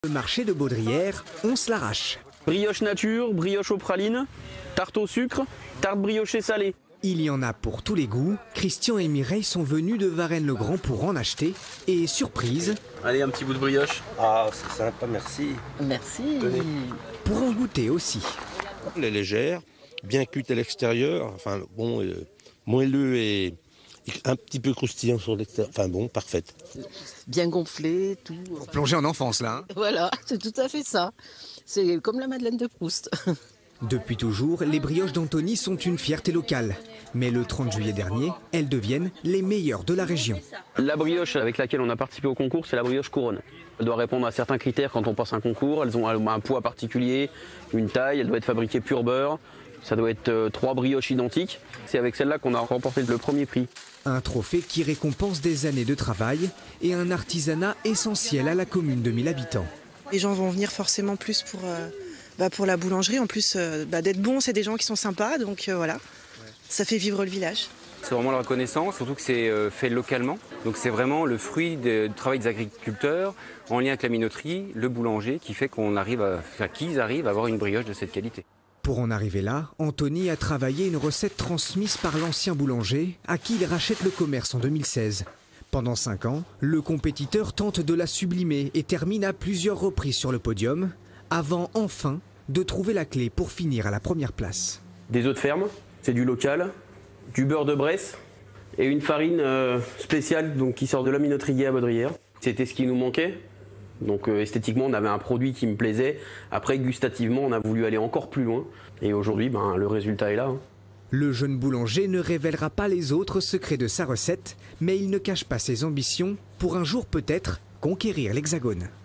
Le marché de Baudrière, on se l'arrache. Brioche nature, brioche aux pralines, tarte au sucre, tarte briochée salée. Il y en a pour tous les goûts. Christian et Mireille sont venus de Varennes-le-Grand pour en acheter. Et surprise... Allez, un petit bout de brioche. Ah, c'est sympa, merci. Merci. Tenez. Pour en goûter aussi. Elle est légère, bien cuite à l'extérieur, enfin bon, moelleux et un petit peu croustillant sur l'extérieur. Enfin bon, parfaite. Bien gonflé, tout. Pour plonger en enfance là. Voilà, c'est tout à fait ça. C'est comme la Madeleine de Proust. Depuis toujours, les brioches d'Antony sont une fierté locale. Mais le 30 juillet dernier, elles deviennent les meilleures de la région. La brioche avec laquelle on a participé au concours, c'est la brioche couronne. Elle doit répondre à certains critères quand on passe un concours. Elles ont un poids particulier, une taille, elle doit être fabriquée pur beurre. Ça doit être 3 brioches identiques. C'est avec celle-là qu'on a remporté le premier prix. Un trophée qui récompense des années de travail et un artisanat essentiel à la commune de 1000 habitants. Les gens vont venir forcément plus pour la boulangerie. En plus d'être bon, c'est des gens qui sont sympas, donc voilà, ça fait vivre le village. C'est vraiment la reconnaissance, surtout que c'est fait localement. Donc c'est vraiment le fruit du travail des agriculteurs en lien avec la minoterie, le boulanger, qui fait qu'ils arrivent à avoir une brioche de cette qualité. Pour en arriver là, Antony a travaillé une recette transmise par l'ancien boulanger à qui il rachète le commerce en 2016. Pendant 5 ans, le compétiteur tente de la sublimer et termine à plusieurs reprises sur le podium, avant enfin de trouver la clé pour finir à la première place. Des œufs de ferme, c'est du local, du beurre de Bresse et une farine spéciale donc, qui sort de la minoterie à Baudrière. C'était ce qui nous manquait. Donc esthétiquement, on avait un produit qui me plaisait. Après, gustativement, on a voulu aller encore plus loin. Et aujourd'hui, le résultat est là. Le jeune boulanger ne révélera pas les autres secrets de sa recette, mais il ne cache pas ses ambitions pour un jour peut-être conquérir l'Hexagone.